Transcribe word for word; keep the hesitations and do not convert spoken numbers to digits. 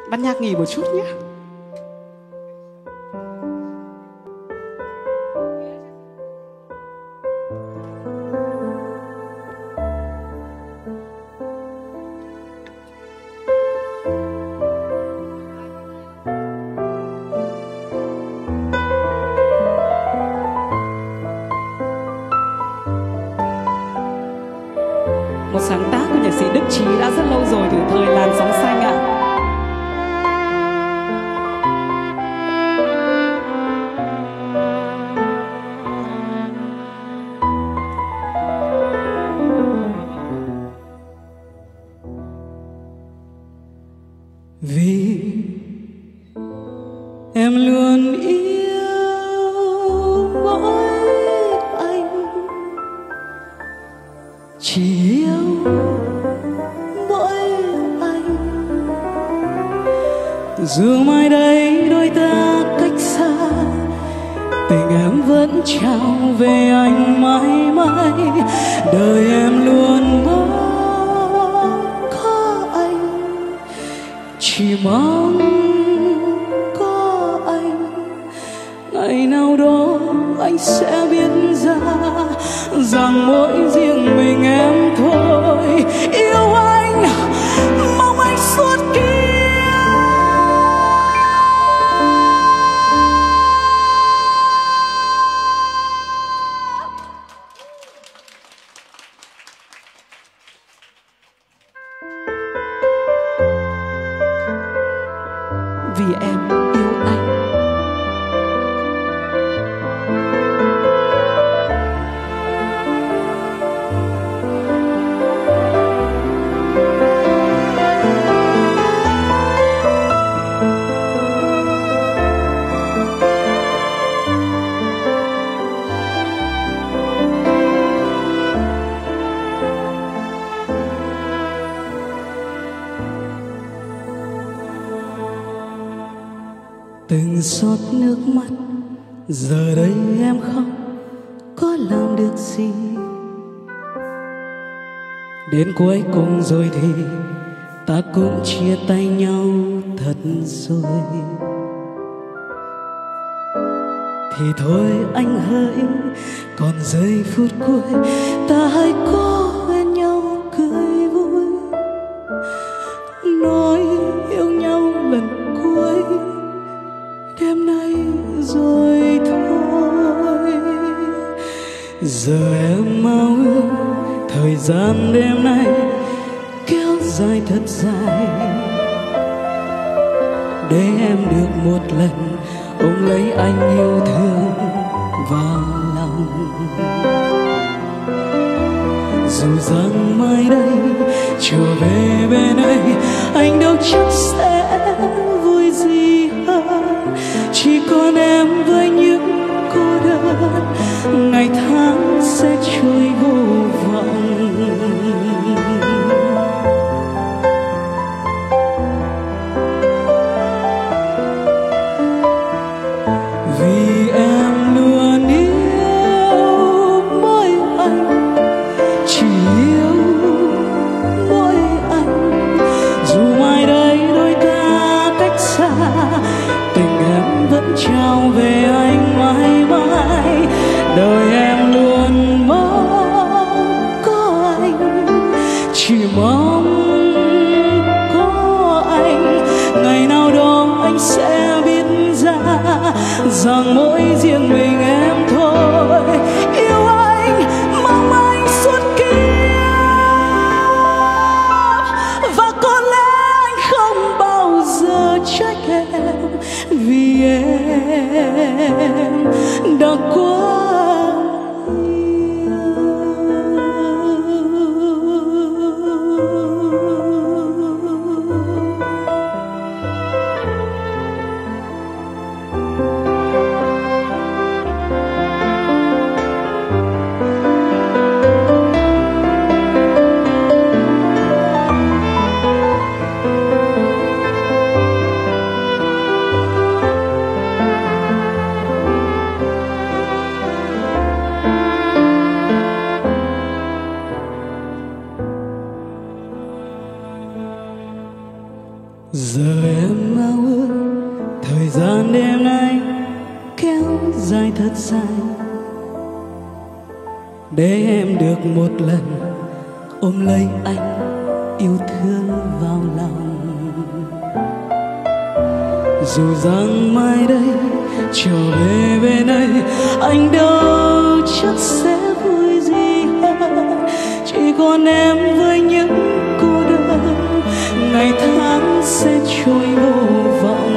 Ban nhạc nghỉ một chút nhé. Một sáng tác của nhạc sĩ Đức Trí đã rất lâu rồi, từ thời Làn Sóng Xanh ạ. Vì em luôn yêu mỗi anh, chỉ yêu mỗi anh. Dù mai đây đôi ta cách xa, tình em vẫn trao về anh mãi mãi. Đời em luôn mong có anh, chỉ mong có anh. Ngày nào đó anh sẽ biết ra rằng mỗi riêng mình em thôi. Yêu anh, mong anh suốt kiếp. Vì em yêu anh. Từng giọt nước mắt giờ đây em khóc, có làm được gì? Đến cuối cùng rồi thì ta cũng chia tay nhau thật rồi. Thì thôi anh hỡi, còn giây phút cuối ta hãy có bên nhau cười vui, nói yêu nhau lần cuối đêm nay rồi thôi. Giờ em mau ước thời gian đêm nay kéo dài thật dài, để em được một lần ôm lấy anh yêu thương vào lòng. Dù rằng mai đây trở về bên ấy, anh đâu chắc sẽ vui gì hơn. Chỉ còn em với những cô đơn, ngày tháng sẽ trôi vô vọng. Vì em luôn yêu mỗi anh, chỉ yêu mỗi anh. Dù mai đây đôi ta cách xa, tình em vẫn trao về anh mãi mãi. Đời em luôn mong có anh, chỉ mong có anh. Ngày nào đó anh sẽ biết ra rằng mỗi riêng mình em thôi. Yêu anh, mong anh suốt kiếp, và có lẽ anh không bao giờ trách em, vì em đã quá Giờ em ao ước thời gian đêm nay kéo dài thật dài, để em được một lần ôm lấy anh, yêu thương vào lòng. Dù rằng mai đây trở về bên đây, anh đâu chắc sẽ vui gì hơn. Chỉ còn em với những cô đơn, ngày tháng sẽ trôi vô vọng.